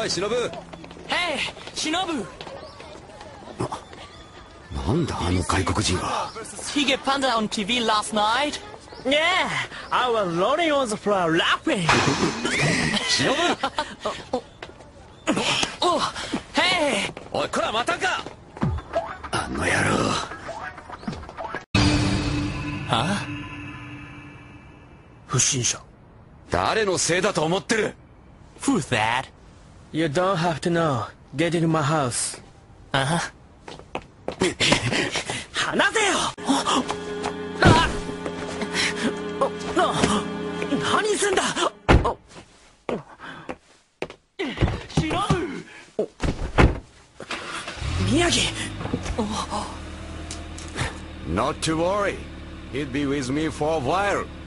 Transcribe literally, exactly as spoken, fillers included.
おい忍。 Hey, Shinobu! なんだあの外国人は。 He get panda on T V last night? Yeah, I was rolling on the floor laughing. 忍。 Oh, hey! おいこらまたか。あの野郎。 は？ 不審者。 誰のせいだと思ってる。 Who's that? You don't have to know. Get into my house. Uh-huh. 話せよ。 あな、何すんだ。シノブ。宮城。 Not to worry. He'd be with me for a while.